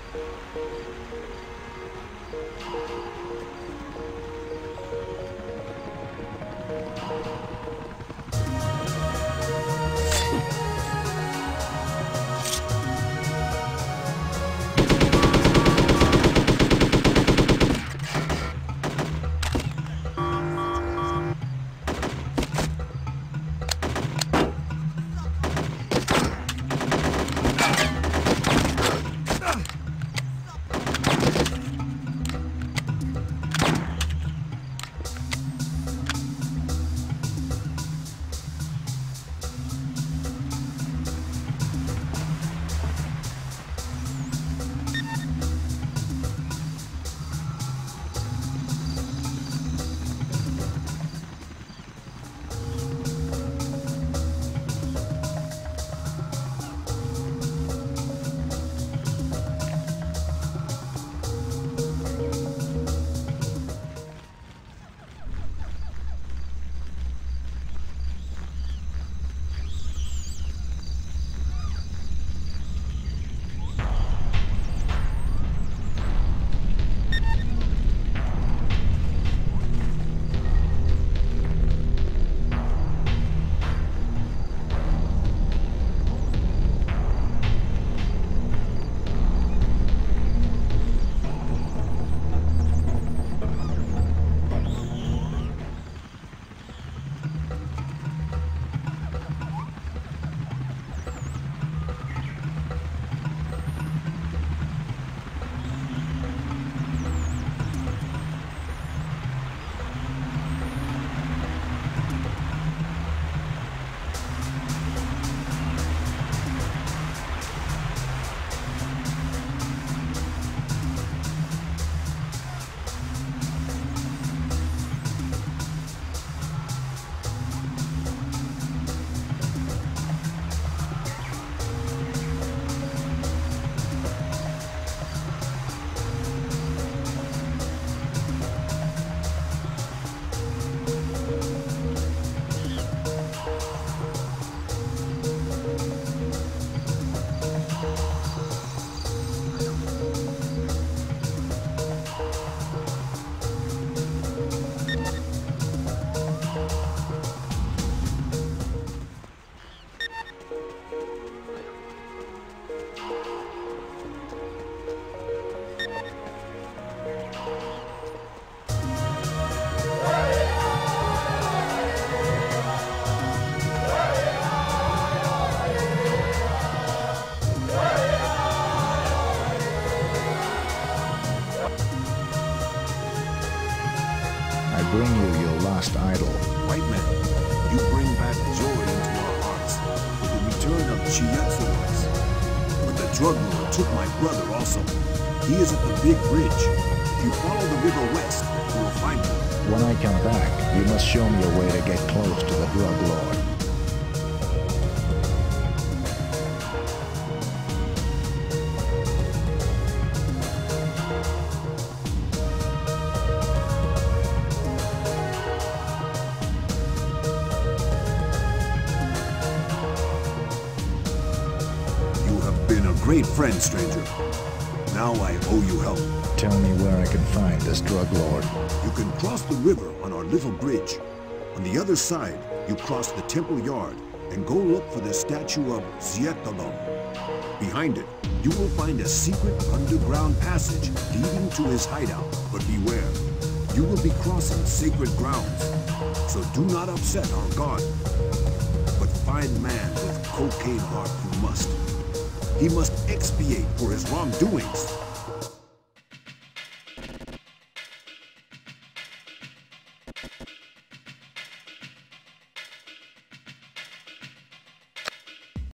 bring you your lost idol. White man, you bring back joy into our hearts with the return of Chietsuans. But the drug lord took my brother also. He is at the big bridge. If you follow the river west, you will find him. When I come back, you must show me a way to get close to the drug lord. Great friend, stranger. Now I owe you help. Tell me where I can find this drug lord. You can cross the river on our little bridge. On the other side, you cross the temple yard and go look for the statue of Xietolong. Behind it, you will find a secret underground passage leading to his hideout. But beware, you will be crossing sacred grounds. So do not upset our guard. But find man with cocaine heart you must. He must expiate for his wrongdoings.